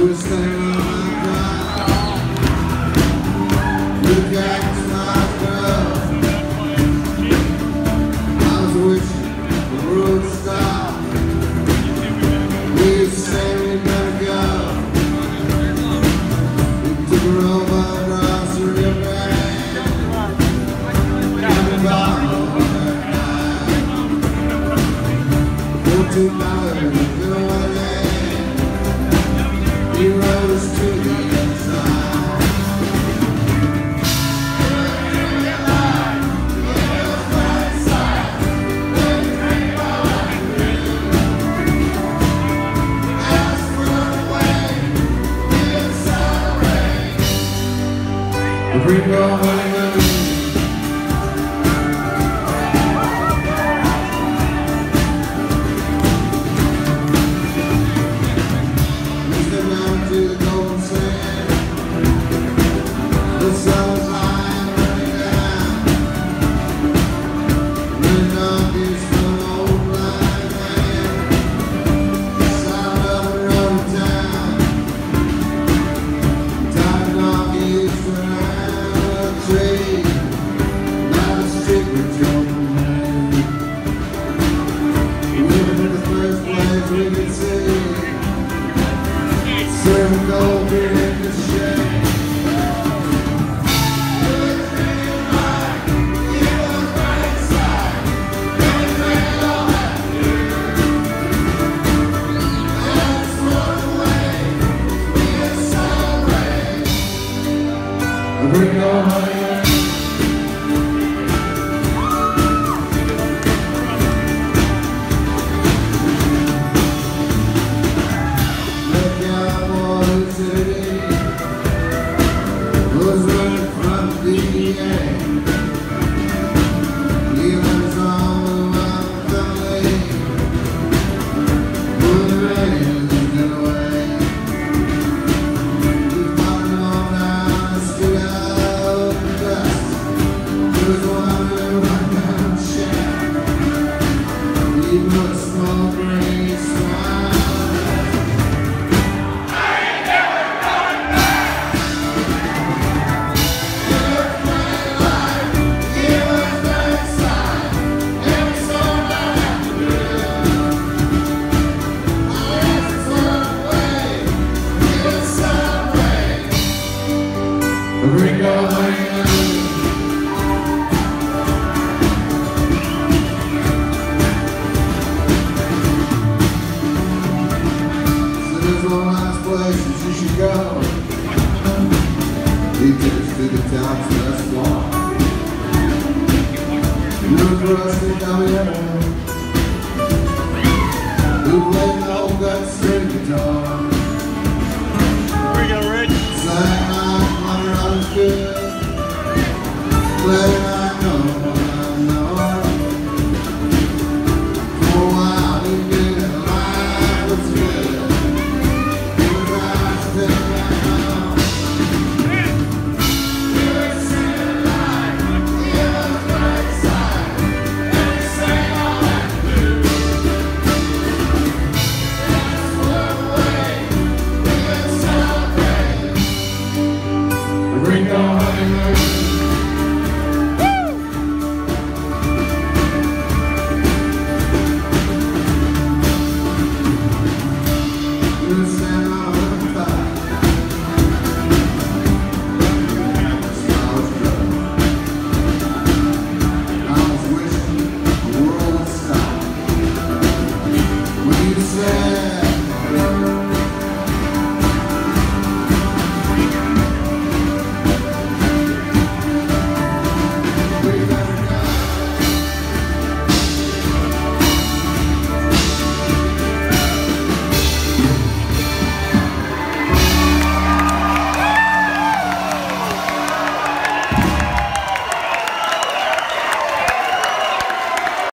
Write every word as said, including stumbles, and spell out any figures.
was standing on my ground. Look back to my girl. I was wishing the road stopped. We were saying we better go. We took a road across the river. Coming back over that night. Fourteen dollars and a bill in hand. He rose to the inside. Gringo, Honeymoon. We stepped down to the golden sand. The sun was high and running down. Running donkeys from an old blind man. Silent up and rode town. Tired donkeys for trade, not a stick with your man. Living in the first place we could see, serving gold beer in the shade. Gringo, Honeymoon. Look out, boys, city was running from the D A. Leaving us all around the lake. Pulling the reins and get away. We found them all down the street. There's one little rundown shack. Even a small gray smile. I ain't never going back. You look pretty like you was that side. Every song I have to do. I have to turn away. It's some way. Gringo, Honeymoon. There's one last place that you should go. He takes to the town's best walk. Look rusty down the road. Who played the old gut string guitar? We go, Rich. Sang like Mother I was good. Played